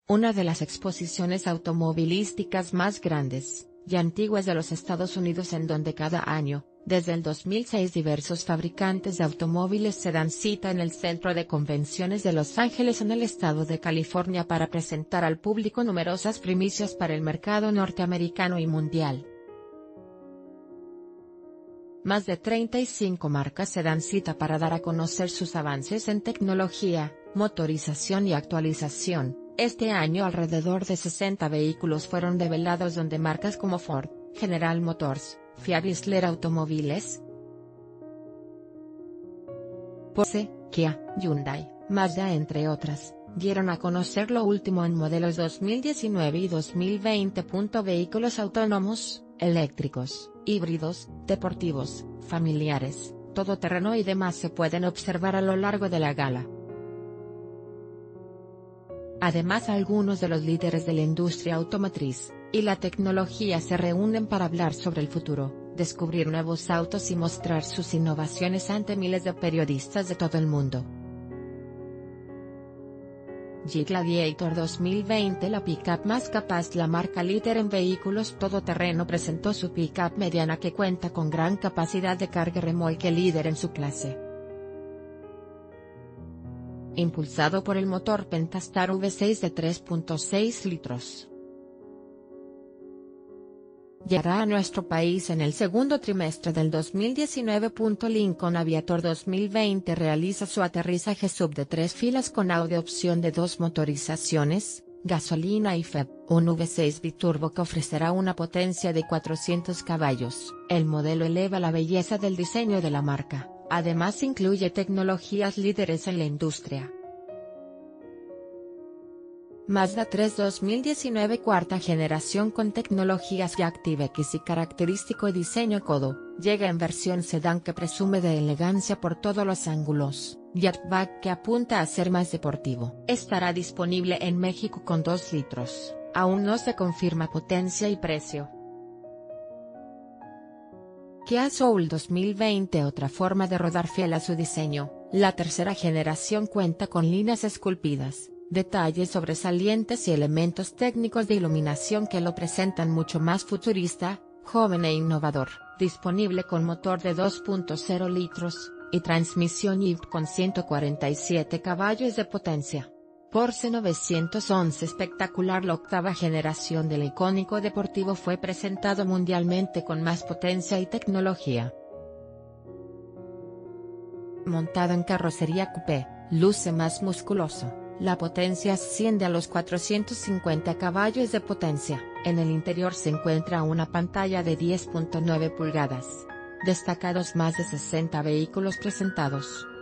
una de las exposiciones automovilísticas más grandes y antiguas de los Estados Unidos, en donde cada año, desde el 2006, diversos fabricantes de automóviles se dan cita en el Centro de Convenciones de Los Ángeles, en el estado de California, para presentar al público numerosas primicias para el mercado norteamericano y mundial. Más de 35 marcas se dan cita para dar a conocer sus avances en tecnología, motorización y actualización. Este año alrededor de 60 vehículos fueron develados, donde marcas como Ford, General Motors, Fiat, Chrysler Automóviles, Porsche, Kia, Hyundai, Mazda, entre otras, dieron a conocer lo último en modelos 2019 y 2020. Vehículos autónomos, eléctricos, híbridos, deportivos, familiares, todoterreno y demás se pueden observar a lo largo de la gala. Además, algunos de los líderes de la industria automotriz y la tecnología se reúnen para hablar sobre el futuro, descubrir nuevos autos y mostrar sus innovaciones ante miles de periodistas de todo el mundo. Jeep Gladiator 2020, la pickup más capaz. La marca líder en vehículos todoterreno presentó su pickup mediana, que cuenta con gran capacidad de carga y remolque, líder en su clase. Impulsado por el motor Pentastar V6 de 3.6 litros. Llegará a nuestro país en el segundo trimestre del 2019. Lincoln Aviator 2020 realiza su aterrizaje sub de 3 filas con audio, opción de 2 motorizaciones, gasolina y FEV, un V6 biturbo que ofrecerá una potencia de 400 caballos. El modelo eleva la belleza del diseño de la marca, además incluye tecnologías líderes en la industria. Mazda 3 2019, cuarta generación con tecnologías ActiveX y característico diseño codo, llega en versión sedán que presume de elegancia por todos los ángulos, y hatchback que apunta a ser más deportivo. Estará disponible en México con 2 litros, aún no se confirma potencia y precio. Kia Soul 2020, otra forma de rodar fiel a su diseño. La tercera generación cuenta con líneas esculpidas, detalles sobresalientes y elementos técnicos de iluminación que lo presentan mucho más futurista, joven e innovador. Disponible con motor de 2.0 litros, y transmisión híbrida con 147 caballos de potencia. Porsche 911 espectacular. La octava generación del icónico deportivo fue presentado mundialmente con más potencia y tecnología. Montado en carrocería coupé, luce más musculoso. La potencia asciende a los 450 caballos de potencia. En el interior se encuentra una pantalla de 10.9 pulgadas. Destacados más de 60 vehículos presentados.